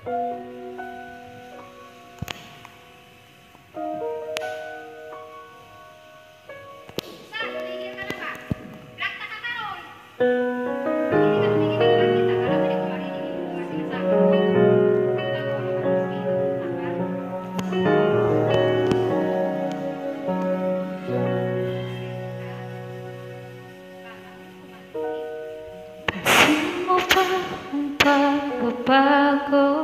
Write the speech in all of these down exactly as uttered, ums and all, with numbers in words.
Bago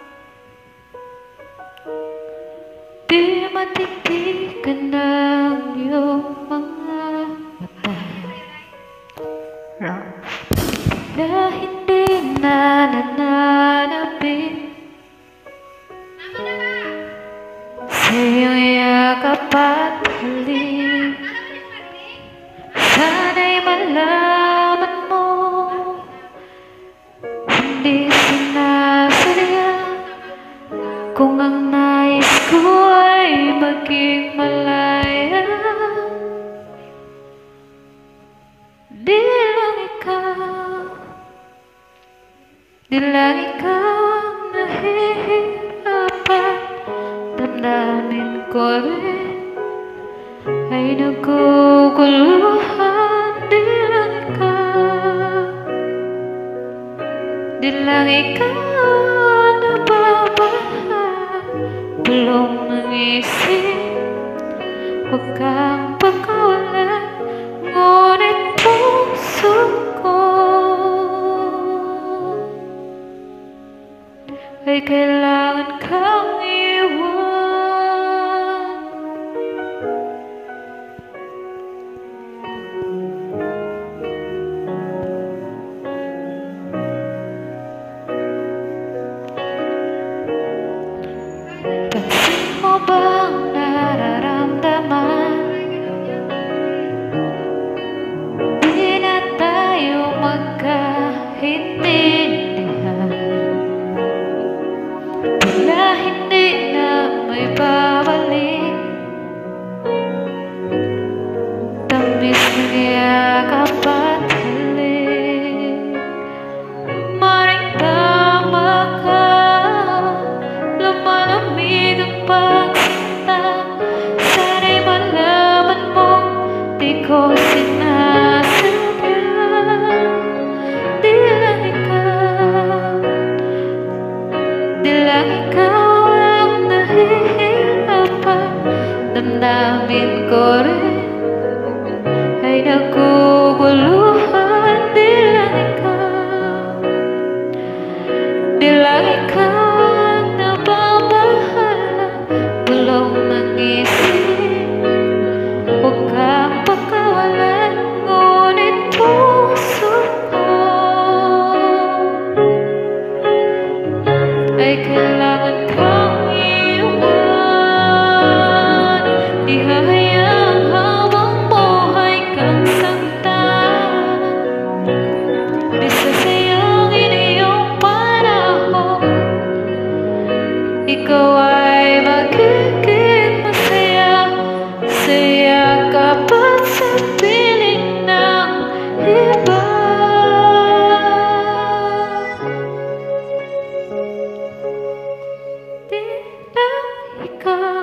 di matitigan ng iyong mga mata na hindi na nananapin sa iyong yakap at halik. Sana'y malaman mo hindi sinasadya kung ang nais ko ay maging malaya. Di lang ikaw, di lang ikaw ang nahihirapan. Damdamin ko rin ay naguguluhan. Di lang ikaw, di lang ikaw nababaha, bulong ng isip. Huwag kang pagkawalan, ngunit puso ko ay kailangan kang iwan. Pansin mo bang nararamdaman? Di na tayo magkaintindihan. Tila hindi na may babalik. Tamis ng yakap at halik. Maring tama ka, lumalamig ang pagsinta. Sana'y malaman mo, di ko sinasadya. Di lang ikaw, di lang ikaw ang nahihirapan. Damdamin ko rin ay naguguluhan. Di lang ikaw, di lang ikaw ang nababahala, bulong ng isip. Huwag kang pagkawalan, ngunit puso ko ay kailangan kang iwan. Di hahayang habang buhay kang saktan. Di sasayangin iyong panahon. Ikaw ay magiging masaya sa yakap at sa piling ng iba. Di lang ikaw,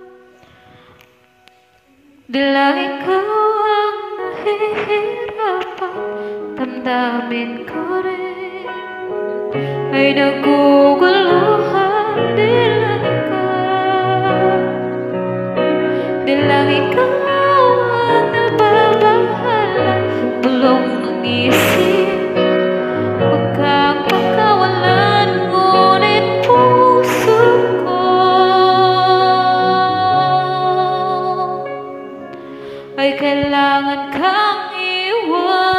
di lang ikaw ang nahihirapan. Damdamin ko rin ay naguguluhan. Di lang ikaw, di lang ikaw ang nababahala, bulong ng isip. Huwag kang pagkawalan, ngunit puso ko ay kailangan kang iwan.